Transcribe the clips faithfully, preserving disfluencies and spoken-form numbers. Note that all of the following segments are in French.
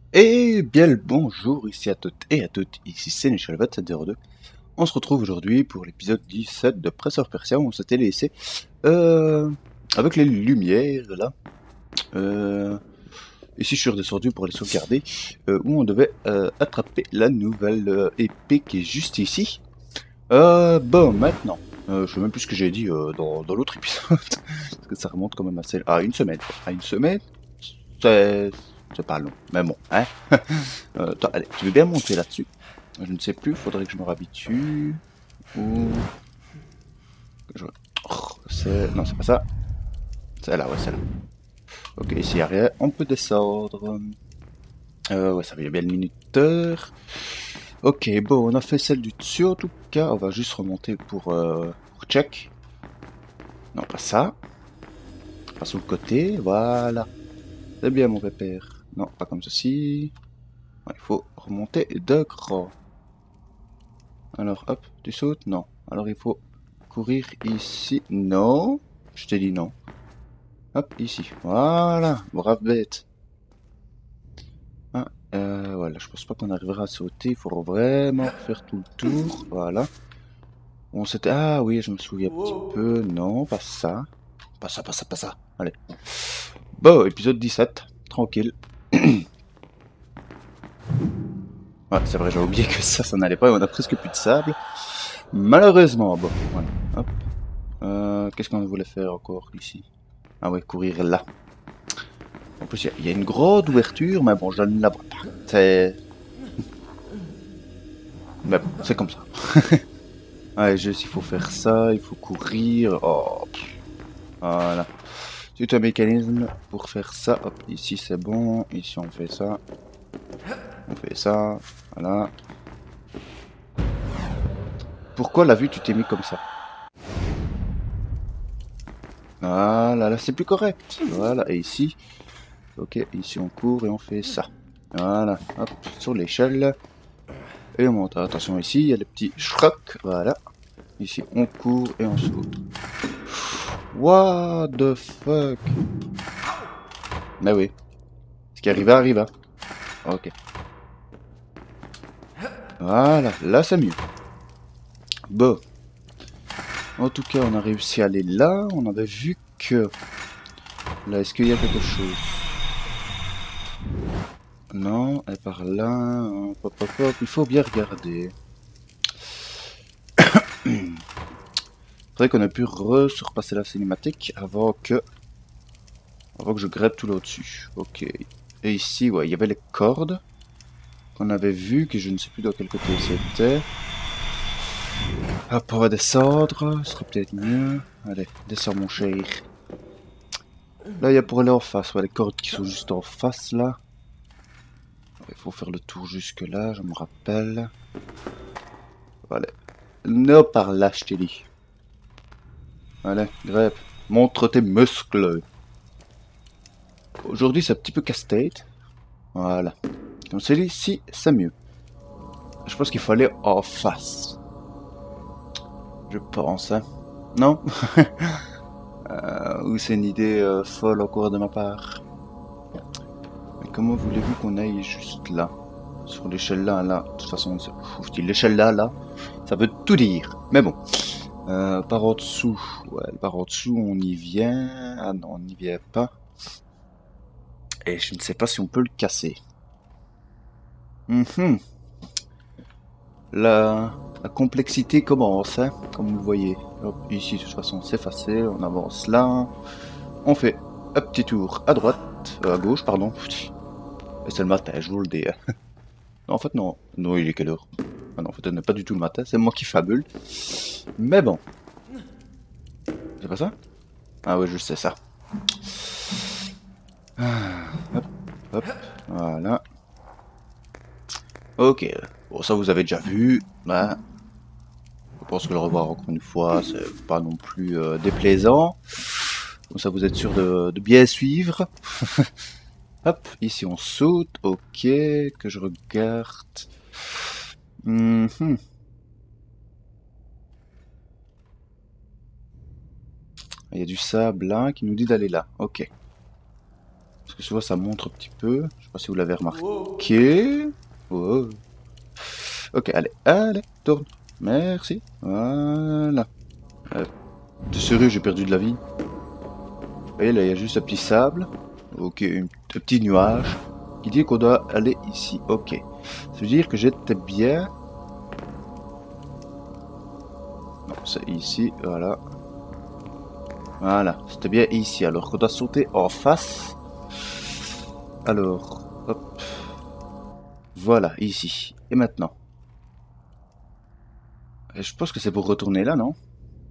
Et bien le bonjour ici à toutes et à toutes, ici c'est Nishalvat sept zéro deux. On se retrouve aujourd'hui pour l'épisode dix-sept de Prince of Persia où on s'était laissé euh, avec les lumières là. Euh, ici je suis redescendu pour les sauvegarder, euh, où on devait euh, attraper la nouvelle euh, épée qui est juste ici. Euh, bon maintenant, euh, je sais même plus ce que j'ai dit euh, dans, dans l'autre épisode, parce que ça remonte quand même assez à une semaine. Quoi. À une semaine, c'est c'est pas long, mais bon, hein. Euh, attends, allez, tu veux bien monter là-dessus? Je ne sais plus, faudrait que je me réhabitue. Ou... que je... Oh, c'est... Non, c'est pas ça. C'est là, ouais, c'est là. Ok, ici, y a rien. On peut descendre. Euh, ouais, ça va, y a bien le minuteur. Ok, bon, on a fait celle du dessus, en tout cas. On va juste remonter pour, euh, pour check. Non, pas ça. Pas sur le côté, voilà. C'est bien, mon pépère. Non, pas comme ceci. Ouais, il faut remonter de cran. Alors, hop, tu sautes? Non. Alors, il faut courir ici. Non. Je t'ai dit non. Hop, ici. Voilà. Brave bête. Ah, euh, voilà, je pense pas qu'on arrivera à sauter. Il faut vraiment faire tout le tour. Voilà. On s'était... Ah oui, je me souviens un petit peu. Non, pas ça. Pas ça, pas ça, pas ça. Allez. Bon, épisode dix-sept. Tranquille. Ouais, c'est vrai, j'ai oublié que ça, ça n'allait pas. On a presque plus de sable. Malheureusement, bon, voilà. Hop. Euh, Qu'est-ce qu'on voulait faire encore ici? Ah ouais, courir là. En plus, il y, y a une grande ouverture, mais bon, je ne la vois pas. C'est... Mais bon, c'est comme ça. Ouais, juste, il faut faire ça, il faut courir. Oh, pff, voilà. C'est un mécanisme pour faire ça. Hop, ici c'est bon. Ici on fait ça. On fait ça. Voilà. Pourquoi la vue tu t'es mis comme ça? Voilà, là c'est plus correct. Voilà, et ici. Ok, ici on court et on fait ça. Voilà, hop, sur l'échelle. Et on monte. Attention ici, il y a le petit schrock. Voilà. Ici on court et on saute. What the fuck? Bah oui. Ce qui arriva, arriva. Ok. Voilà, là c'est mieux. Bon. En tout cas, on a réussi à aller là. On avait vu que... Là, est-ce qu'il y a quelque chose? Non, et par là... Hop, hop, hop. Il faut bien regarder. C'est vrai qu'on a pu re-surpasser la cinématique avant que... Avant que je grette tout là-dessus. Ok. Et ici, ouais, il y avait les cordes qu'on avait vues, que je ne sais plus dans quel côté c'était. Hop, on va descendre. Ce serait peut-être mieux. Allez, descends mon cher. Là, il y a pour aller en face. Ouais, les cordes qui sont juste en face, là. Il faut faire le tour jusque là, je me rappelle. Voilà. Non, par là, je t'ai dit. Allez, grève. Montre tes muscles. Aujourd'hui, c'est un petit peu casse-tête. Voilà. Comme c'est ici, c'est mieux. Je pense qu'il faut aller en face. Je pense, hein. Non? euh, Ou c'est une idée euh, folle encore de ma part. Mais comment voulez-vous qu'on aille juste là? Sur l'échelle là, là. De toute façon, je dis l'échelle là, là. Ça veut tout dire. Mais bon. Euh, par en dessous. Ouais, par en dessous, on y vient. Ah non, on n'y vient pas. Et je ne sais pas si on peut le casser. Mhm. La, la complexité commence, hein, comme vous le voyez. Hop, ici, de toute façon, c'est facile. On avance là. On fait un petit tour à droite. Euh, à gauche, pardon. Et c'est le matin, je vous le dis. Hein. Non, en fait, non. Non, il est quelle heure? Ah non, en fait, ce n'est pas du tout le matin. C'est moi qui fabule. Mais bon. C'est pas ça? Ah oui, je sais ça. Ah, hop, hop, voilà. Ok, bon ça vous avez déjà vu, bah, je pense que le revoir encore une fois, c'est pas non plus euh, déplaisant. Comme ça vous êtes sûr de, de bien suivre. Hop, ici on saute, ok, que je regarde. Mhm. Il y a du sable là qui nous dit d'aller là, ok. Parce que souvent ça montre un petit peu. Je sais pas si vous l'avez remarqué. Oh. Ok, allez, allez, tourne. Merci. Voilà. Euh, T'es sérieux, j'ai perdu de la vie. Vous voyez, là, il y a juste un petit sable. Ok, un petit nuage. Qui dit qu'on doit aller ici. Ok. Ça veut dire que j'étais bien... Non, c'est ici, voilà. Voilà, c'était bien ici. Alors qu'on doit sauter en face. Alors, hop. Voilà, ici. Et maintenant? Et je pense que c'est pour retourner là, non?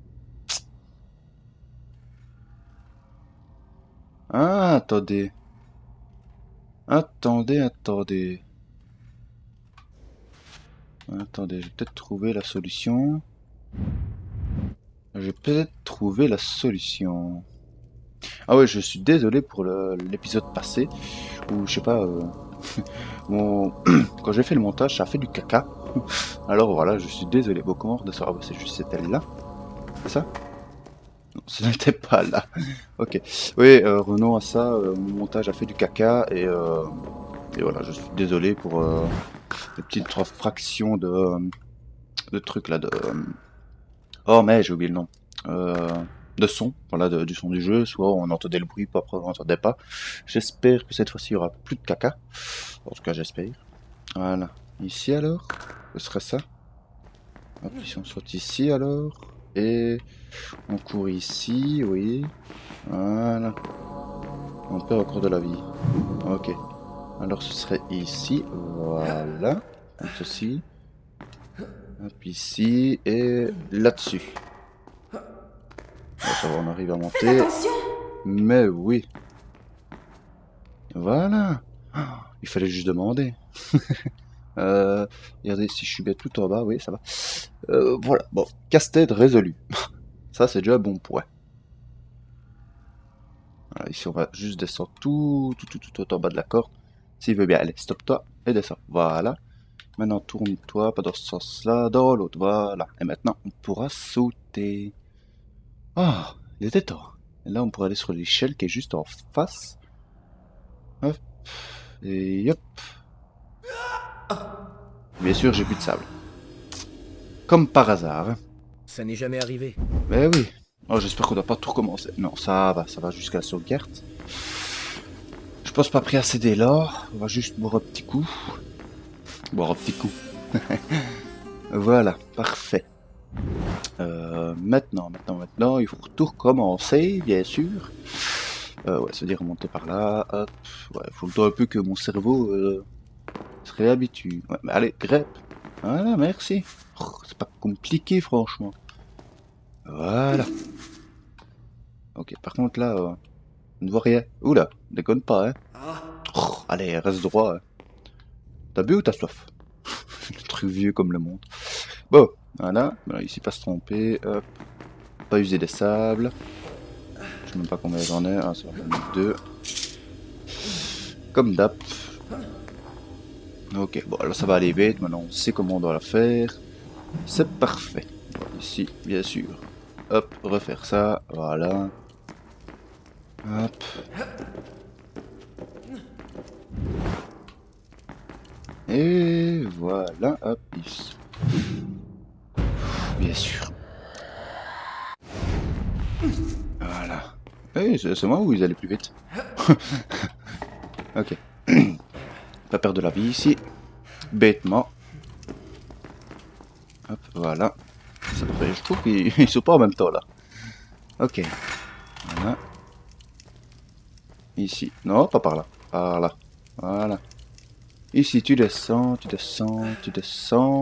Ah, attendez. Attendez, attendez. Attendez, j'ai peut-être trouvé la solution. J'ai peut-être trouvé la solution. Ah ouais, je suis désolé pour l'épisode passé. Où, je sais pas... Euh, mon... Quand j'ai fait le montage, ça a fait du caca. Alors voilà, je suis désolé. Bon, comment redescendre? Ah bah, c'est juste cette aile-là. C'est ça? Non, ce n'était pas là. Ok. Oui, euh, revenons à ça. Euh, mon montage a fait du caca. Et, euh, et voilà, je suis désolé pour euh, les petites trois fractions de, euh, de trucs là. De, euh... Oh, mais j'ai oublié le nom. Euh, de son, voilà, de, du son du jeu. Soit on entendait le bruit, pas après on n'entendait pas. J'espère que cette fois-ci il y aura plus de caca. En tout cas, j'espère. Voilà. Ici alors, ce serait ça. Hop, si on saute ici alors. Et on court ici, oui. Voilà. On perd encore de la vie. Ok. Alors ce serait ici. Voilà. Comme ceci. Hop, ici. Et là-dessus. Ça va, on arrive à monter. Mais oui. Voilà. Il fallait juste demander. euh, regardez, si je suis bien tout en bas, oui, ça va. Euh, voilà. Bon, casse-tête résolu. Ça, c'est déjà un bon point. Voilà, ici, on va juste descendre tout, tout, tout, tout, tout en bas de la corde. S'il veut bien, allez, stop-toi et descends. Voilà. Maintenant, tourne-toi, pas dans ce sens-là, dans l'autre. Voilà. Et maintenant, on pourra sauter. Ah, il était temps. Et là, on pourra aller sur l'échelle qui est juste en face. Hop. Et hop. Bien sûr, j'ai plus de sable. Comme par hasard. Ça n'est jamais arrivé. Mais oui. Oh, j'espère qu'on doit pas tout recommencer. Non, ça va, ça va jusqu'à la sauvegarde. Je pense pas pris assez d'élan. On va juste boire un petit coup. Boire un petit coup. Voilà, parfait. Euh, maintenant, maintenant, maintenant, il faut tout recommencer, bien sûr. Euh, ouais, ça veut dire remonter par là. Hop. Ouais, il faut le temps un peu que mon cerveau euh, se réhabitue. Ouais, mais allez, grève. Voilà, merci. Oh, c'est pas compliqué, franchement. Voilà. Ok, par contre, là, euh, on ne voit rien. Oula, déconne pas, hein. Oh, allez, reste droit. Hein. T'as bu ou t'as soif? Le truc vieux comme le monde. Bon, voilà. Voilà, ici, pas se tromper. Hop. Pas user des sables. Je sais même pas combien j'en ai. Ah, ça va en mettre deux. Comme d'hab. Ok, bon, alors ça va aller vite. Maintenant, on sait comment on doit la faire. C'est parfait. Bon, ici, bien sûr. Hop, refaire ça. Voilà. Hop. Et voilà. Hop, ici. Bien sûr. Voilà. Hey, c'est moi ou ils allaient plus vite? Ok. Pas perdre de la vie ici. Bêtement. Hop, voilà. Ça parfait. Je trouve qu'ils sont pas en même temps là. Ok. Voilà. Ici. Non, pas par là. Par là. Voilà. Ici, tu descends, tu descends, tu descends.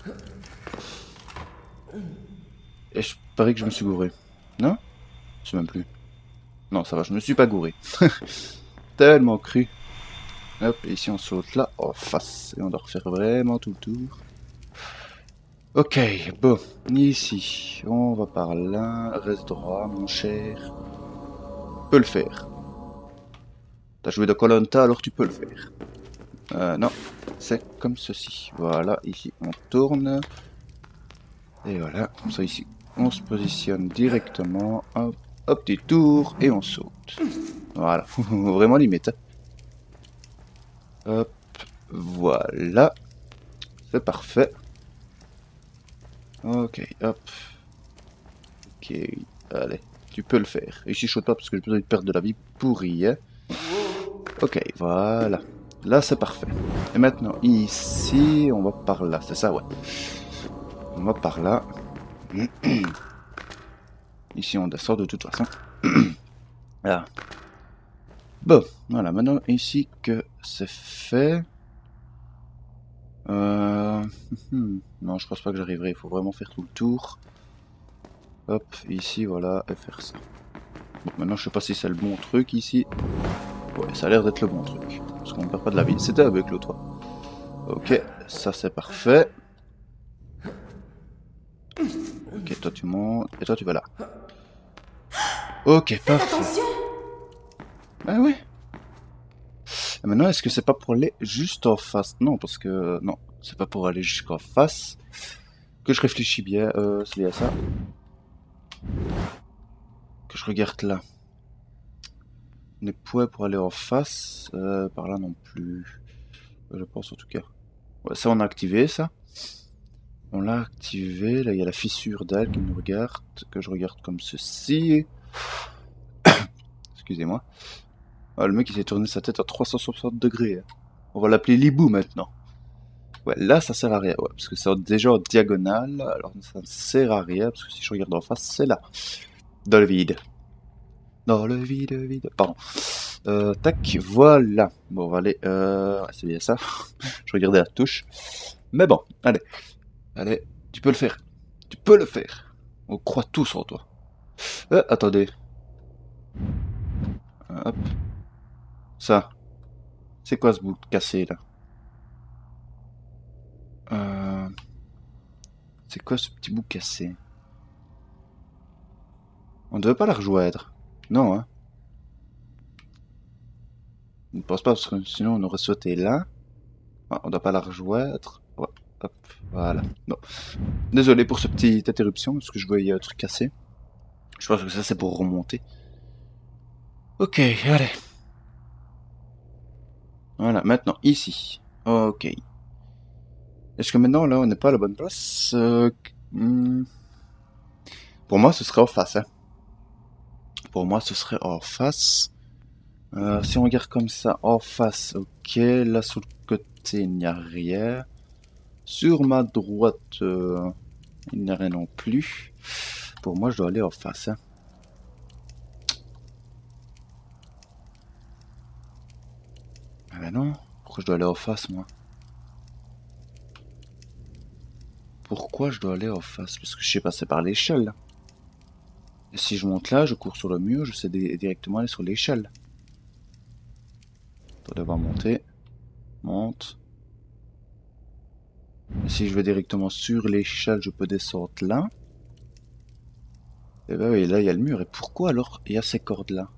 Et je parie que je me suis gouré. Non? Je sais même plus. Non, ça va, je me suis pas gouré. Tellement cru. Hop, et ici on saute là, en face. Et on doit refaire vraiment tout le tour. Ok, bon, ici, on va par là. Reste droit, mon cher. Tu peux le faire. T'as joué de Koh Lanta, alors tu peux le faire. Euh, non, c'est comme ceci. Voilà, ici on tourne. Et voilà, comme ça ici, on se positionne directement. Hop, hop, petit tour, et on saute. Voilà, vraiment limite. Hop, voilà. C'est parfait. Ok, hop. Ok, allez, tu peux le faire. Et chuchote pas parce que j'ai besoin de perdre de la vie pourrie. Hein. Ok, voilà. Là, c'est parfait. Et maintenant, ici, on va par là. C'est ça, ouais. On va par là. Ici, on descend de toute façon. Là. Bon, voilà. Maintenant, ici que c'est fait. Euh... non, je pense pas que j'arriverai. Il faut vraiment faire tout le tour. Hop, ici, voilà, et faire ça. Bon, maintenant, je sais pas si c'est le bon truc ici. Ouais, ça a l'air d'être le bon truc. Parce qu'on ne perd pas de la vie. C'était avec le toit. Ok, ça c'est parfait. Ok, toi tu montes. Et toi tu vas là. Ok, parfait. Ah ouais. Et maintenant, est-ce que c'est pas pour aller juste en face? Non, parce que... Non, c'est pas pour aller jusqu'en face. Que je réfléchis bien. Euh, c'est lié à ça. Que je regarde là. On est point pour aller en face. Euh, par là non plus. Je pense en tout cas. Ouais, ça on a activé ça. On l'a activé. Là il y a la fissure dalle qui nous regarde. Que je regarde comme ceci. Excusez-moi. Ah, le mec il s'est tourné sa tête à trois cent soixante degrés. On va l'appeler l'hibou maintenant. Ouais, là ça sert à rien. Ouais, parce que c'est déjà en diagonale. Alors ça ne sert à rien. Parce que si je regarde en face, c'est là. Dans le vide. Dans le vide, vide. Pardon. Euh, tac, voilà. Bon, on va aller. Euh, ouais, c'est bien ça. Je regardais la touche. Mais bon, allez. Allez, tu peux le faire. Tu peux le faire. On croit tous en toi. Euh, attendez. Euh, hop. Ça. C'est quoi ce bout cassé là? Euh... C'est quoi ce petit bout cassé? On ne devait pas la rejoindre. Non, hein. Je ne pense pas, parce que sinon on aurait sauté là. Ah, on ne doit pas la rejoindre. Ouais, hop, voilà. Non. Désolé pour cette petite interruption, parce que je voyais un truc cassé. Je pense que ça c'est pour remonter. Ok, allez. Voilà, maintenant, ici. Ok. Est-ce que maintenant, là, on n'est pas à la bonne place? euh... hmm. Pour moi, ce serait en face, hein. Pour moi, ce serait en face. Euh, si on regarde comme ça, en face, ok. Là, sur le côté, il n'y a rien. Sur ma droite, euh, il n'y a rien non plus. Pour moi, je dois aller en face. Hein. Ah ben non. Pourquoi je dois aller en face, moi? Pourquoi je dois aller en face? Parce que je sais passer par l'échelle. Et si je monte là, je cours sur le mur, je sais directement aller sur l'échelle. Pour devoir monter. Monte. Et si je vais directement sur l'échelle, je peux descendre là. Et bah oui, là il y a le mur. Et pourquoi alors il y a ces cordes là?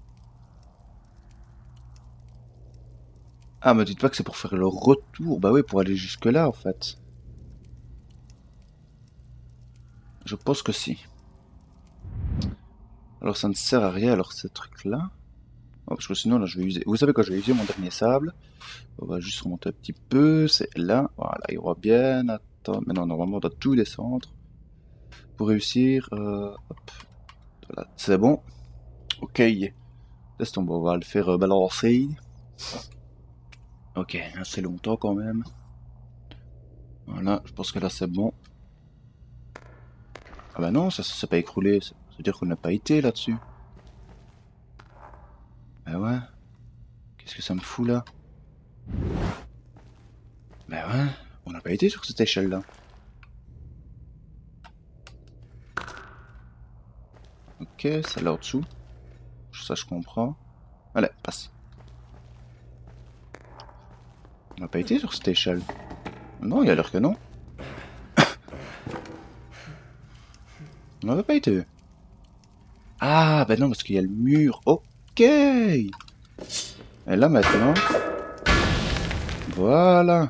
Ah, me dites pas que c'est pour faire le retour. Bah oui, pour aller jusque là en fait. Je pense que si. Alors ça ne sert à rien alors ces trucs là. Oh, parce que sinon là je vais user. Vous savez quoi, je vais user mon dernier sable. On va juste remonter un petit peu. C'est là. Voilà, il va bien. Attends. Mais non, normalement on doit tout descendre. Pour réussir. Euh, hop. Voilà, c'est bon. Ok. Laisse tomber, on va le faire euh, balancer. Ok, assez longtemps quand même. Voilà, je pense que là c'est bon. Ah bah non, ça s'est pas écroulé. Ça veut dire qu'on n'a pas été là-dessus. Bah ouais. Qu'est-ce que ça me fout là? Bah ouais, on n'a pas été sur cette échelle-là. Ok, c'est là au-dessous. Ça je comprends. Allez, passe. On n'a pas été sur cette échelle. Non, il y a l'air que non. On n'avait pas été. Ah, bah non, parce qu'il y a le mur. Ok. Et là maintenant. Voilà.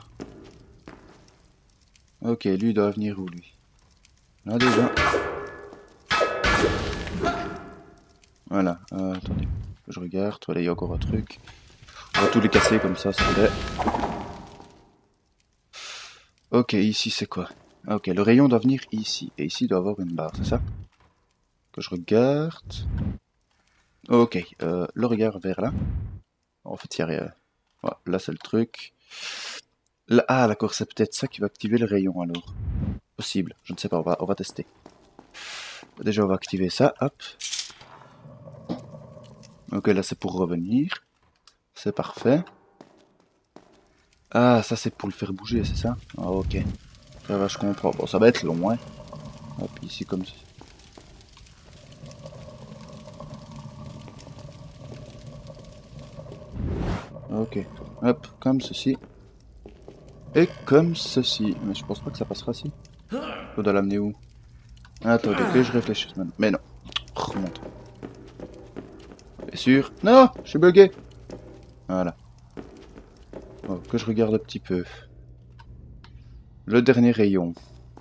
Ok, lui il doit venir où lui? Là déjà. Voilà, euh, attendez. Je regarde, voilà, il y a encore un truc. On va tous les casser comme ça, ça fait. Ok, ici c'est quoi? Ok, le rayon doit venir ici. Et ici il doit avoir une barre, c'est ça? Que je regarde. Ok, euh, le regard vers là. En fait, il n'y a rien. Voilà, là c'est le truc. Là, ah d'accord, c'est peut-être ça qui va activer le rayon alors. Possible, je ne sais pas, on va, on va tester. Déjà on va activer ça, hop. Ok, là c'est pour revenir. C'est parfait. Ah, ça c'est pour le faire bouger, c'est ça? Ah ok. Ça va, je comprends. Bon, ça va être long, hein. Hop, ici comme ça. Ok. Hop, comme ceci. Et comme ceci. Mais je pense pas que ça passera si. On doit l'amener où? Attendez, que je réfléchisse maintenant. Mais non. Remonte. Bien sûr. Non, je suis bugué. Voilà. Oh, que je regarde un petit peu. Le dernier rayon.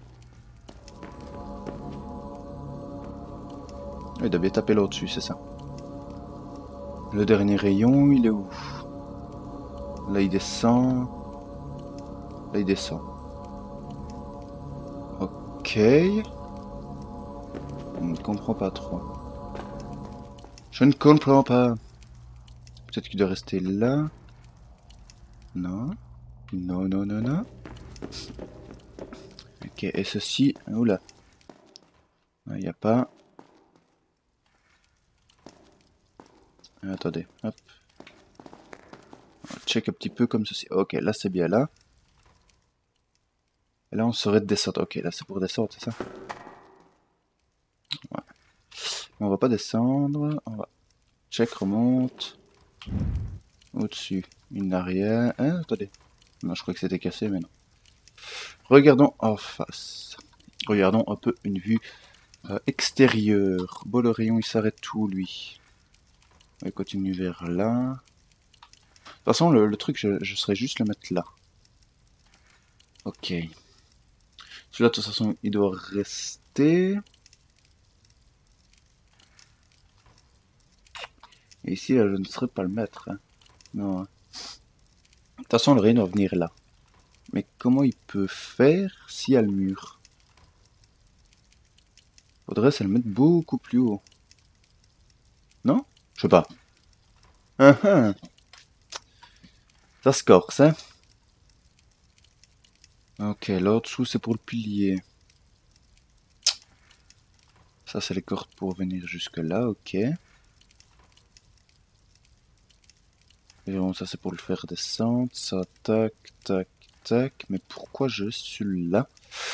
Il doit bien taper là au-dessus, c'est ça. Le dernier rayon, il est où? Là, il descend. Là, il descend. Ok. Je ne comprends pas trop. Je ne comprends pas. Peut-être qu'il doit rester là. Non. Non, non, non, non. Ok, et ceci... Oula. Il n'y a pas... Attendez, hop. On check un petit peu comme ceci. Ok, là c'est bien là. Et là on saurait descendre. Ok, là c'est pour descendre, c'est ça? Ouais. On va pas descendre. On va... Check, remonte. Au-dessus. Il n'a rien. Hein, attendez. Non, je crois que c'était cassé, mais non. Regardons en face. Regardons un peu une vue euh, extérieure. Bon, le rayon il s'arrête tout, lui. Il continue vers là. De toute façon, le, le truc, je, je serais juste le mettre là. Ok. Celui-là, de toute façon, il doit rester. Et ici, là, je ne saurais pas le mettre. Hein. Non. De toute façon, le rayon doit venir là. Mais comment il peut faire s'il y a le mur? Faudrait se le mettre beaucoup plus haut. Non? Je sais pas. Uh -huh. Ça se corse, hein? Ok, là au-dessous, c'est pour le pilier. Ça, c'est les cordes pour venir jusque là, ok. Et bon, ça, c'est pour le faire descendre. Ça, tac, tac, tac. Mais pourquoi je suis là?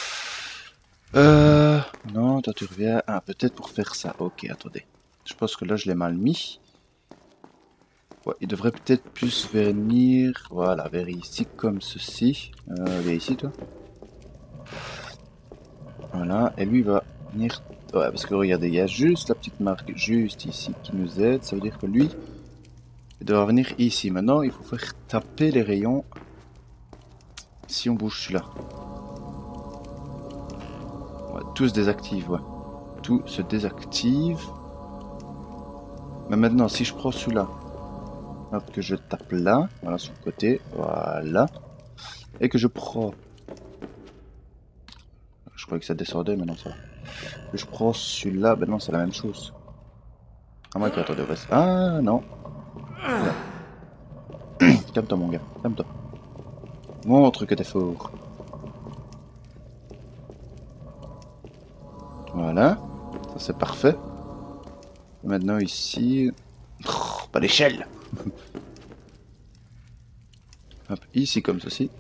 Euh... Non, toi, tu reviens. Ah, peut-être pour faire ça. Ok, attendez. Je pense que là, je l'ai mal mis. Ouais, il devrait peut-être plus venir... Voilà, vers ici, comme ceci. Euh, viens ici, toi. Voilà, et lui, il va venir... Ouais, parce que regardez, il y a juste la petite marque, juste ici, qui nous aide. Ça veut dire que lui... Il doit venir ici. Maintenant, il faut faire taper les rayons si on bouge celui-là. Ouais, tout se désactive, ouais. Tout se désactive. Mais maintenant, si je prends celui-là, hop, que je tape là, voilà, sur le côté, voilà. Et que je prends... Je croyais que ça descendait, mais non, ça va. Que je prends celui-là, ben non, c'est la même chose. Ah, moi, attendez, reste. Ah, non. Calme-toi, mon gars, calme-toi. Montre que t'es fort. Voilà. Ça, c'est parfait. Et maintenant, ici... Oh, pas d'échelle. Hop, ici, comme ceci.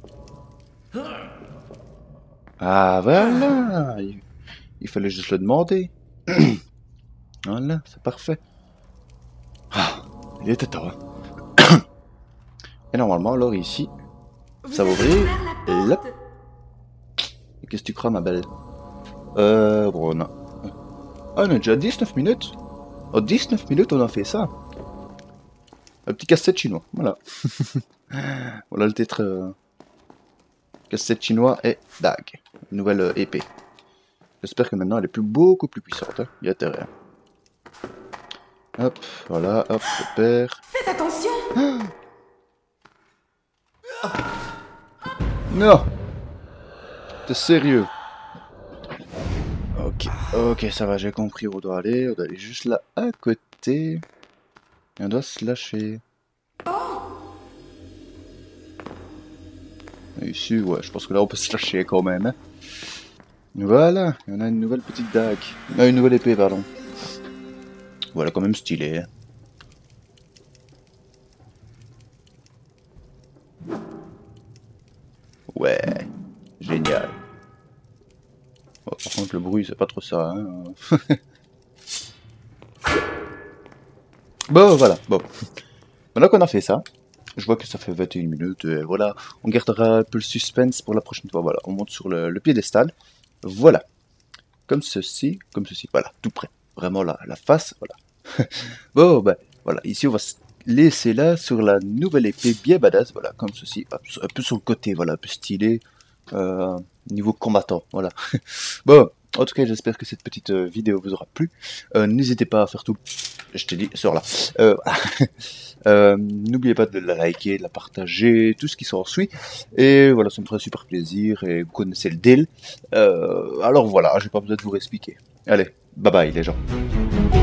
Ah, voilà. Il, il fallait juste le demander. Voilà, c'est parfait. Ah, il était temps. Hein. Et normalement, alors ici, Vous ça va avez ouvrir. ouvert la Là. porte. Qu'est-ce que tu crois, ma belle? Euh, bon, on a... Ah, on a déjà dix-neuf minutes. En dix-neuf minutes, on a fait ça. Un petit casse-tête chinois, voilà. Voilà le titre. Euh... Casse-tête chinois et Dag. Nouvelle euh, épée. J'espère que maintenant elle est plus, beaucoup plus puissante. Hein. Il y a intérêt. Hop, voilà, hop, repère. Faites attention. Non! T'es sérieux? Ok, ok, ça va, j'ai compris où on doit aller. On doit aller juste là, à côté. Et on doit se lâcher. Et ici, ouais, je pense que là, on peut se lâcher quand même. Hein. Voilà, et on a une nouvelle petite dague. Ah, une nouvelle épée, pardon. Voilà, quand même stylé. Hein. Ouais, génial. Oh, par contre, le bruit, c'est pas trop ça. Hein. Bon, voilà, bon. Maintenant qu'on a fait ça, je vois que ça fait vingt et une minutes, et voilà, on gardera un peu le suspense pour la prochaine fois. Voilà, on monte sur le, le piédestal. Voilà, comme ceci, comme ceci, voilà, tout près. Vraiment la, la face, voilà. Bon, ben, voilà, ici on va se laisser là sur la nouvelle épée bien badass, voilà, comme ceci, un peu sur le côté, voilà, un peu stylé, euh, niveau combattant, voilà. Bon, en tout cas, j'espère que cette petite euh, vidéo vous aura plu. Euh, N'hésitez pas à faire tout. Je t'ai dit, sors là. Euh, euh, N'oubliez pas de la liker, de la partager, tout ce qui s'ensuit. Et voilà, ça me ferait super plaisir. Et vous connaissez le deal. Euh, alors voilà, j'ai pas besoin de vous expliquer. Allez, bye bye les gens.